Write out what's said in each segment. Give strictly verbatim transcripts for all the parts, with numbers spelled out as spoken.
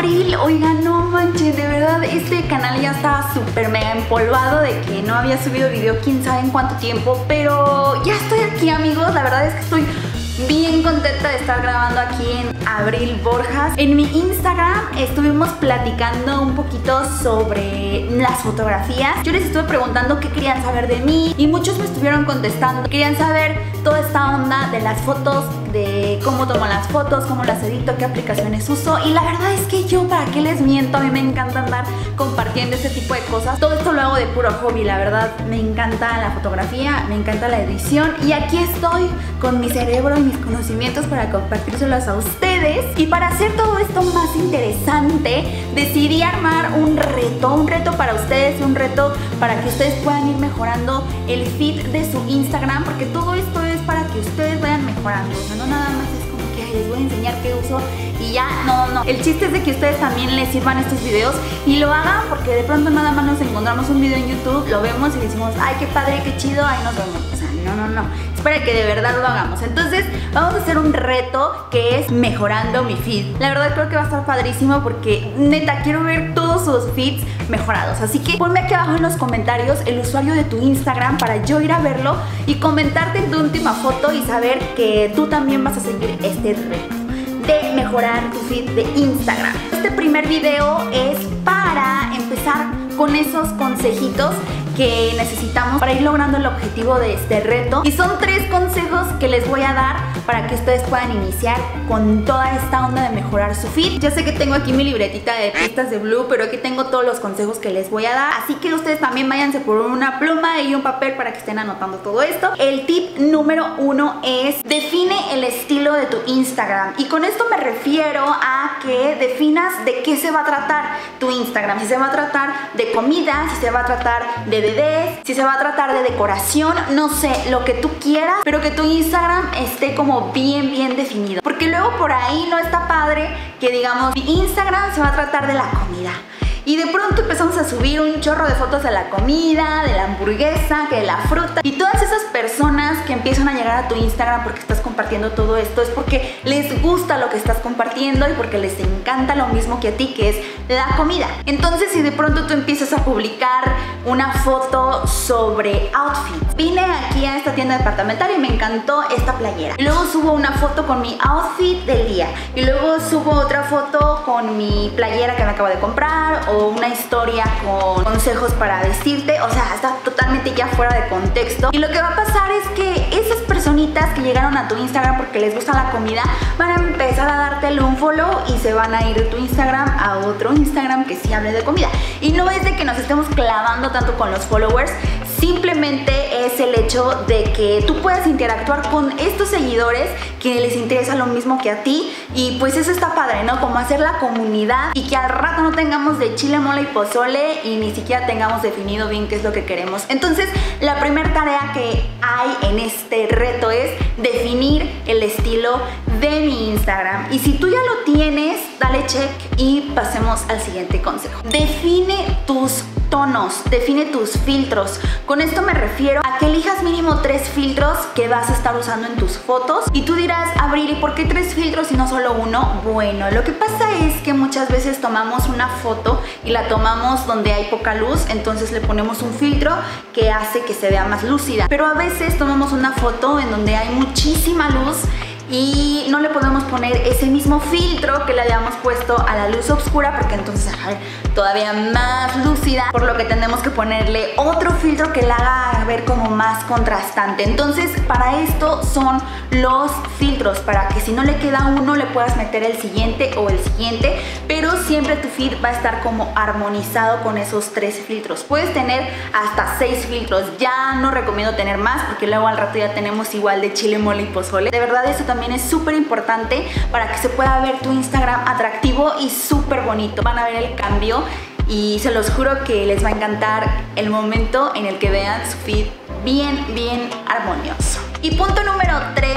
abril. Oigan, no manches, de verdad este canal ya estaba súper mega empolvado de que no había subido video quién sabe en cuánto tiempo, pero ya estoy aquí, amigos. La verdad es que estoy bien contenta de estar grabando aquí en Abril Borjas. En mi Instagram estuvimos platicando un poquito sobre las fotografías. Yo les estuve preguntando qué querían saber de mí y muchos me estuvieron contestando. Querían saber toda esta onda de las fotos, de cómo tomo las fotos, cómo las edito, qué aplicaciones uso. Y la verdad es que yo, para qué les miento, a mí me encanta andar compartiendo este tipo de cosas. Todo esto lo hago de puro hobby, la verdad. Me encanta la fotografía, me encanta la edición y aquí estoy con mi cerebro y mis conocimientos para compartírselos a ustedes. Y para hacer todo esto más interesante, decidí armar un reto, un reto para ustedes, un reto para que ustedes puedan ir mejorando el feed de su Instagram, porque todo esto es para que ustedes vayan mejorando. O sea, no nada más es como que ay, les voy a enseñar qué uso y ya, no, no. El chiste es de que ustedes también les sirvan estos videos y lo hagan, porque de pronto nada más nos encontramos un video en YouTube, lo vemos y decimos, ay, qué padre, qué chido, ahí nos vemos. O sea, no, no, no. Espera que de verdad lo hagamos. Entonces vamos a hacer un reto que es mejorando mi feed. La verdad creo que va a estar padrísimo porque neta quiero ver todos sus feeds mejorados. Así que ponme aquí abajo en los comentarios el usuario de tu Instagram para yo ir a verlo y comentarte tu última foto y saber que tú también vas a seguir este reto de mejorar tu feed de Instagram. Este primer video es para empezar con esos consejitos que necesitamos para ir logrando el objetivo de este reto. Y son tres consejos que les voy a dar para que ustedes puedan iniciar con toda esta onda de mejorar su feed. Ya sé que tengo aquí mi libretita de pistas de Blue, pero aquí tengo todos los consejos que les voy a dar. Así que ustedes también váyanse por una pluma y un papel para que estén anotando todo esto. El tip número uno es define el estilo de tu Instagram. Y con esto me refiero a que definas de qué se va a tratar tu Instagram. Si se va a tratar de comida, si se va a tratar de bebés, si se va a tratar de decoración, no sé, lo que tú quieras, pero que tu Instagram esté como bien, bien definido. Porque luego por ahí no está padre que digamos, mi Instagram se va a tratar de la comida. Y de pronto empezamos a subir un chorro de fotos de la comida, de la hamburguesa, que de la fruta. Y todas esas personas que empiezan a llegar a tu Instagram porque estás compartiendo todo esto es porque les gusta lo que estás compartiendo y porque les encanta lo mismo que a ti, que es la comida. Entonces, si de pronto tú empiezas a publicar una foto sobre outfits, vine aquí a esta tienda departamental y me encantó esta playera. Y luego subo una foto con mi outfit del día. Y luego subo otra foto con mi playera que me acabo de comprar, o una historia con consejos para vestirte. O sea, está totalmente ya fuera de contexto. Y lo que va a pasar es que esas personitas que llegaron a tu Instagram porque les gusta la comida van a empezar a dártelo un follow y se van a ir de tu Instagram a otro Instagram que sí hable de comida. Y no es de que nos estemos clavando tanto con los followers, simplemente es el hecho de que tú puedas interactuar con estos seguidores que les interesa lo mismo que a ti. Y pues eso está padre, ¿no? Como hacer la comunidad y que al rato no tengamos de chile, mole y pozole y ni siquiera tengamos definido bien qué es lo que queremos. Entonces, la primera tarea que hay en este reto es definir el estilo de mi Instagram. Y si tú ya lo tienes, dale check y pasemos al siguiente consejo. Define tus tonos, define tus filtros. Con esto me refiero a que elijas mínimo tres filtros que vas a estar usando en tus fotos. Y tú dirás, Abril, ¿y por qué tres filtros y no solo uno? Bueno, lo que pasa es que muchas veces tomamos una foto y la tomamos donde hay poca luz, entonces le ponemos un filtro que hace que se vea más lúcida. Pero a veces tomamos una foto en donde hay muchísima luz y no le podemos poner ese mismo filtro que le habíamos puesto a la luz oscura, porque entonces ay, todavía más lúcida, por lo que tenemos que ponerle otro filtro que la haga ver como más contrastante. Entonces para esto son los filtros, para que si no le queda uno le puedas meter el siguiente o el siguiente, pero siempre tu feed va a estar como armonizado con esos tres filtros. Puedes tener hasta seis filtros, ya no recomiendo tener más porque luego al rato ya tenemos igual de chile, mole y pozole. De verdad eso también es súper importante para que se pueda ver tu Instagram atractivo y súper bonito. Van a ver el cambio y se los juro que les va a encantar el momento en el que vean su feed bien, bien armonioso. Y punto número tres,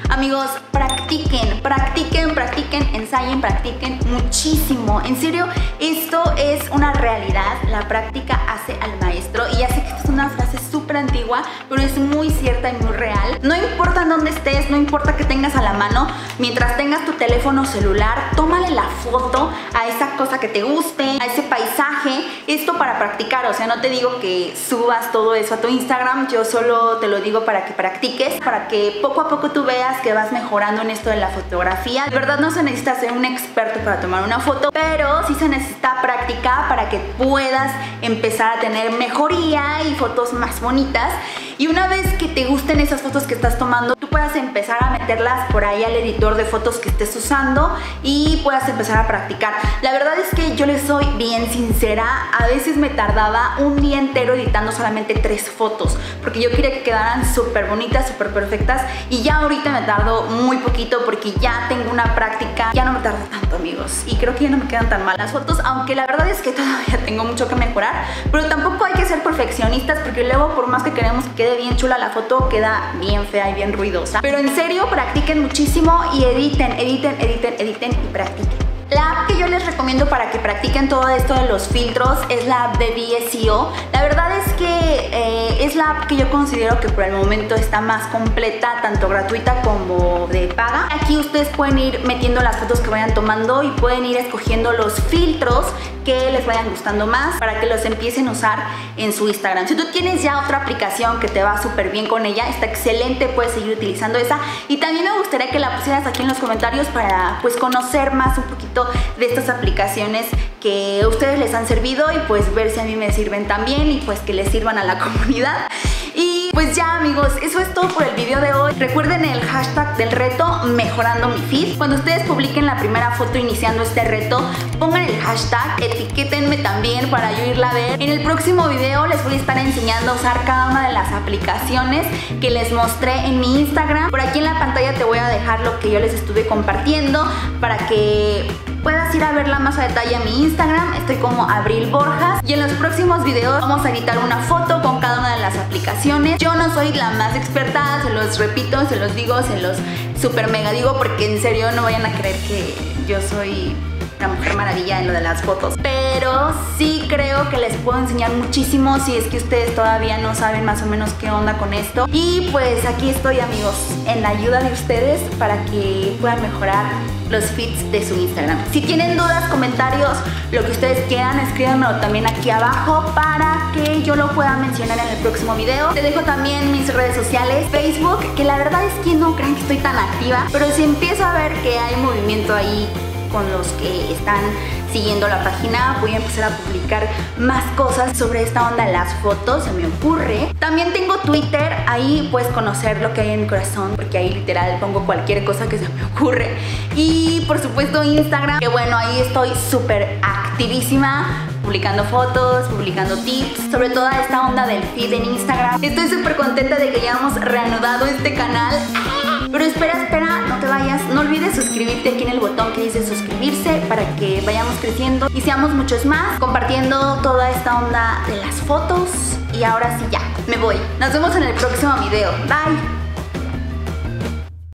Amigos, practiquen, practiquen, practiquen, ensayen, practiquen muchísimo. En serio, esto es una realidad. La práctica hace al maestro. Y ya sé que esta es una frase súper antigua, pero es muy cierta y muy real. No importa en dónde estés, no importa que tengas a la mano, mientras tengas tu teléfono celular, tómale la foto a esa cosa que te guste, a ese paisaje. Esto para practicar, o sea, no te digo que subas todo eso a tu Instagram, yo solo te lo digo para que practiques, para que poco a poco tú veas que vas mejorando en esto de la fotografía. De verdad no se necesita ser un experto para tomar una foto, pero sí se necesita práctica para que puedas empezar a tener mejoría y fotos más bonitas. Y una vez que te gusten esas fotos que estás tomando, tú puedas empezar a meterlas por ahí al editor de fotos que estés usando y puedas empezar a practicar. La verdad es que yo les soy bien sincera, a veces me tardaba un día entero editando solamente tres fotos, porque yo quería que quedaran súper bonitas, súper perfectas, y ya ahorita me tardo muy poquito porque ya tengo una práctica, ya no me tardo tanto, amigos, y creo que ya no me quedan tan mal las fotos, aunque la verdad es que todavía tengo mucho que mejorar, pero tampoco hay que ser perfeccionistas, porque luego por más que queremos que quede bien chula la foto, queda bien fea y bien ruidosa. Pero en serio, practiquen muchísimo y editen, editen, editen, editen y practiquen. La app que yo les recomiendo para que practiquen todo esto de los filtros es la app de V S E O. La verdad es que eh, es la app que yo considero que por el momento está más completa, tanto gratuita como de paga. Aquí ustedes pueden ir metiendo las fotos que vayan tomando y pueden ir escogiendo los filtros que les vayan gustando más para que los empiecen a usar en su Instagram. Si tú tienes ya otra aplicación que te va súper bien con ella, está excelente, puedes seguir utilizando esa. Y también me gustaría que la pusieras aquí en los comentarios para pues conocer más un poquito de estas aplicaciones que a ustedes les han servido y pues ver si a mí me sirven también y pues que les sirvan a la comunidad. Y pues ya, amigos, eso es todo por el video de hoy. Recuerden el hashtag del reto mejorando mi feed. Cuando ustedes publiquen la primera foto iniciando este reto, pongan el hashtag, etiquétenme también para yo irla a ver. En el próximo video les voy a estar enseñando a usar cada una de las aplicaciones que les mostré en mi Instagram. Por aquí en la pantalla te voy a dejar lo que yo les estuve compartiendo para que puedas ir a verla más a detalle en mi Instagram. Estoy como Abril Borjas. Y en los próximos videos vamos a editar una foto con cada una de las aplicaciones. Yo no soy la más experta, se los repito, se los digo, se los super mega digo, porque en serio no vayan a creer que yo soy la Mujer Maravilla en lo de las fotos. Pero sí creo que les puedo enseñar muchísimo si es que ustedes todavía no saben más o menos qué onda con esto. Y pues aquí estoy, amigos, en la ayuda de ustedes para que puedan mejorar los feeds de su Instagram. Si tienen dudas, comentarios, lo que ustedes quieran, escríbanmelo también aquí abajo para que yo lo pueda mencionar en el próximo video. Te dejo también mis redes sociales, Facebook, que la verdad es que no creen que estoy tan activa, pero si empiezo a ver que hay movimiento ahí con los que están siguiendo la página, voy a empezar a publicar más cosas sobre esta onda de las fotos, se me ocurre. También tengo Twitter, ahí puedes conocer lo que hay en mi corazón, porque ahí literal pongo cualquier cosa que se me ocurre. Y por supuesto Instagram, que bueno, ahí estoy súper activísima, publicando fotos, publicando tips, sobre toda esta onda del feed en Instagram. Estoy súper contenta de que ya hemos reanudado este canal. Pero espera, espera, no te vayas. No olvides suscribirte aquí en el botón que dice suscribirse para que vayamos creciendo y seamos muchos más compartiendo toda esta onda de las fotos. Y ahora sí ya, me voy. Nos vemos en el próximo video. Bye.